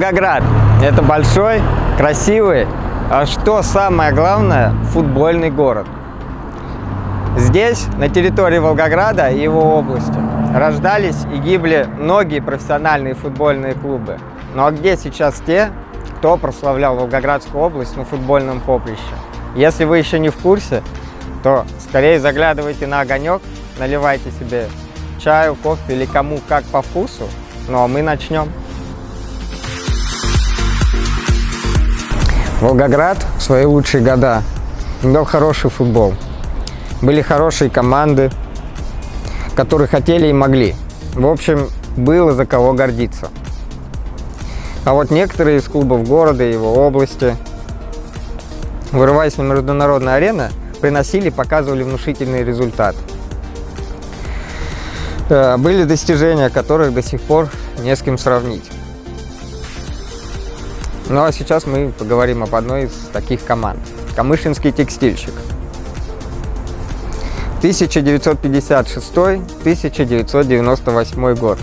Волгоград – это большой, красивый, а что самое главное – футбольный город. Здесь, на территории Волгограда и его области, рождались и гибли многие профессиональные футбольные клубы. Ну а где сейчас те, кто прославлял Волгоградскую область на футбольном поприще? Если вы еще не в курсе, то скорее заглядывайте на огонек, наливайте себе чаю, кофе или кому как по вкусу. Ну а мы начнем. Волгоград в свои лучшие года имел хороший футбол. Были хорошие команды, которые хотели и могли. В общем, было за кого гордиться. А вот некоторые из клубов города и его области, вырываясь на международные арены, приносили и показывали внушительный результат. Были достижения, которых до сих пор не с кем сравнить. Ну а сейчас мы поговорим об одной из таких команд. Камышинский текстильщик. 1956-1998 год.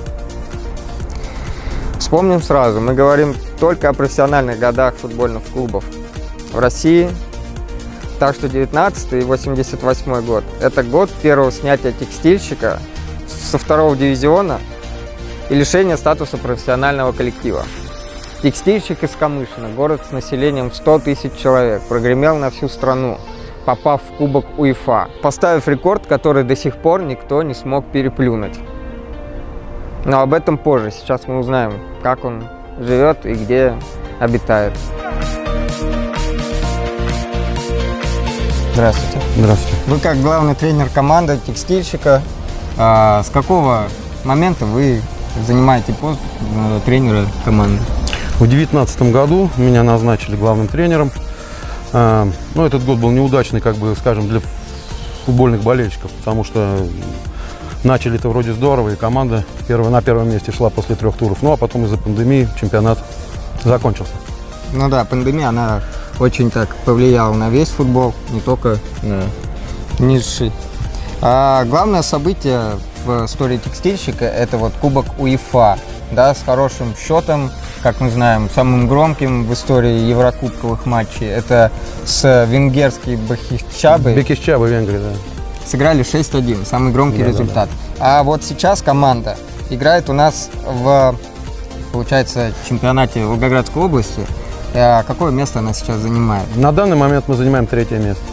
Вспомним сразу, мы говорим только о профессиональных годах футбольных клубов в России. Так что 19 и 88 год – это год первого снятия текстильщика со второго дивизиона и лишения статуса профессионального коллектива. Текстильщик из Камышина, город с населением в 100 тысяч человек, прогремел на всю страну, попав в Кубок УЕФА, поставив рекорд, который до сих пор никто не смог переплюнуть. Но об этом позже. Сейчас мы узнаем, как он живет и где обитает. Здравствуйте. Здравствуйте. Вы как главный тренер команды текстильщика, с какого момента вы занимаете пост тренера команды? В 2019 году меня назначили главным тренером. Но этот год был неудачный, как бы, скажем, для футбольных болельщиков, потому что начали-то вроде здорово, и команда на первом месте шла после 3 туров. Ну а потом из-за пандемии чемпионат закончился. Ну да, пандемия, она очень так повлияла на весь футбол, не только на низший. А главное событие в истории текстильщика – это вот Кубок УЕФА, да, с хорошим счетом, как мы знаем, самым громким в истории еврокубковых матчей. Это с венгерской Бекишчабой. Бекишчаба, Венгрия, да. Сыграли 6-1, самый громкий результат. Да. А вот сейчас команда играет у нас в, получается, чемпионате Волгоградской области. Какое место она сейчас занимает? На данный момент мы занимаем 3-е место.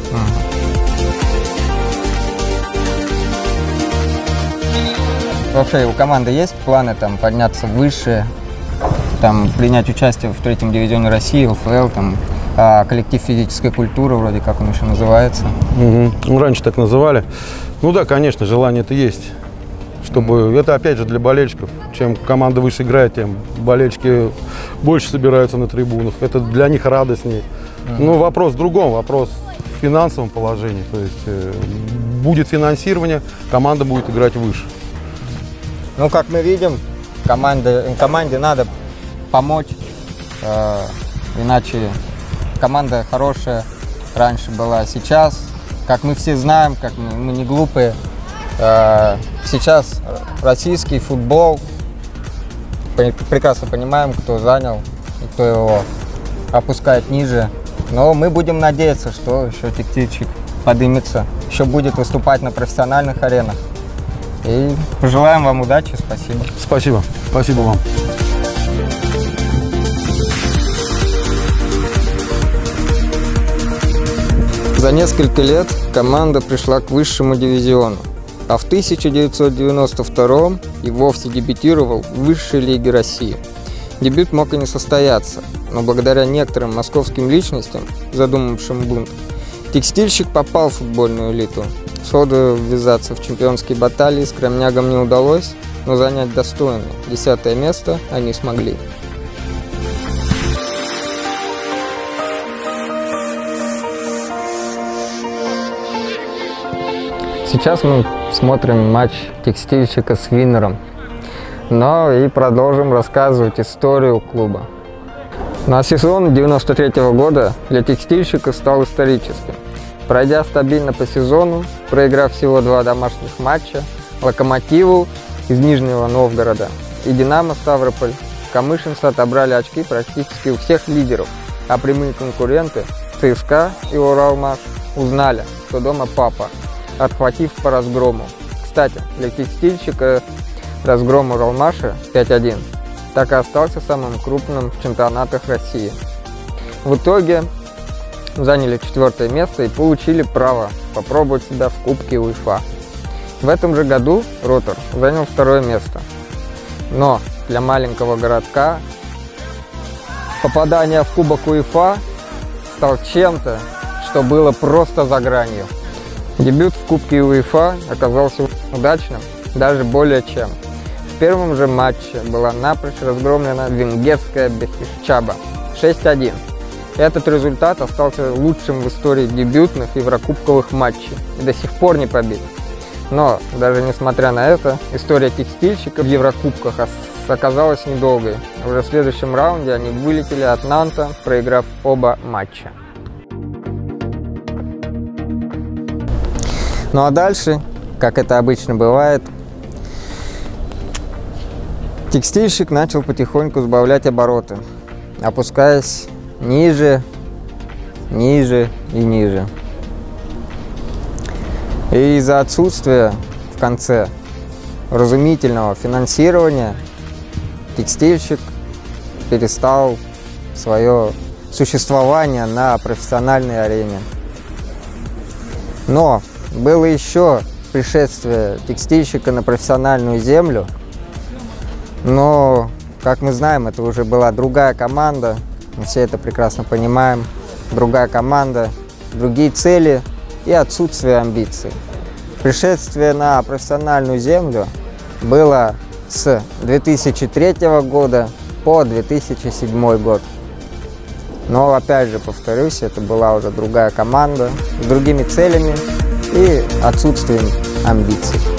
Вообще у команды есть планы там подняться выше, там принять участие в 3-м дивизионе России, ЛФЛ, там коллектив физической культуры, вроде как он еще называется? Ну, раньше так называли. Ну да, конечно, желание-то есть. Чтобы это опять же для болельщиков. Чем команда выше играет, тем болельщики больше собираются на трибунах. Это для них радостнее. Но вопрос в другом, вопрос в финансовом положении. То есть будет финансирование, команда будет играть выше. Ну, как мы видим, команде надо помочь, иначе команда хорошая раньше была. Сейчас, как мы все знаем, как мы не глупые, сейчас российский футбол, прекрасно понимаем, кто занял и кто его опускает ниже. Но мы будем надеяться, что еще текстильщик поднимется, еще будет выступать на профессиональных аренах. И пожелаем вам удачи, спасибо. Спасибо. Спасибо вам. За несколько лет команда пришла к высшему дивизиону, а в 1992 и вовсе дебютировал в высшей лиге России. Дебют мог и не состояться, но благодаря некоторым московским личностям, задумавшим бунт, текстильщик попал в футбольную элиту. Сходу ввязаться в чемпионские баталии скромнягам не удалось, но занять достойное 10-е место они смогли. Сейчас мы смотрим матч текстильщика с Виннером, но и продолжим рассказывать историю клуба. На сезон 93-го года для текстильщика стал историческим. Пройдя стабильно по сезону, проиграв всего 2 домашних матча, Локомотиву из Нижнего Новгорода и Динамо Ставрополь камышинцы отобрали очки практически у всех лидеров, а прямые конкуренты ЦСКА и Уралмаш узнали, что дома папа, отхватив по разгрому. Кстати, для текстильщика разгром Уралмаша 5-1 так и остался самым крупным в чемпионатах России. В итоге заняли 4-е место и получили право попробовать себя в Кубке УЕФА. В этом же году Ротор занял 2-е место. Но для маленького городка попадание в Кубок УЕФА стал чем-то, что было просто за гранью. Дебют в Кубке УЕФА оказался удачным, даже более чем. В первом же матче была напрочь разгромлена венгерская Бехичаба 6-1. Этот результат остался лучшим в истории дебютных еврокубковых матчей и до сих пор не побит. Но даже несмотря на это, история текстильщиков в еврокубках оказалась недолгой. Уже в следующем раунде они вылетели от Нанта, проиграв оба матча. Ну а дальше, как это обычно бывает, текстильщик начал потихоньку сбавлять обороты, опускаясь ниже, ниже и ниже. И из-за отсутствия в конце разумительного финансирования текстильщик перестал свое существование на профессиональной арене. Но было еще пришествие текстильщика на профессиональную землю, но, как мы знаем, это уже была другая команда, мы все это прекрасно понимаем, другая команда, другие цели и отсутствие амбиций. Пришествие на профессиональную землю было с 2003 года по 2007 год. Но, опять же, повторюсь, это была уже другая команда с другими целями и отсутствием амбиций.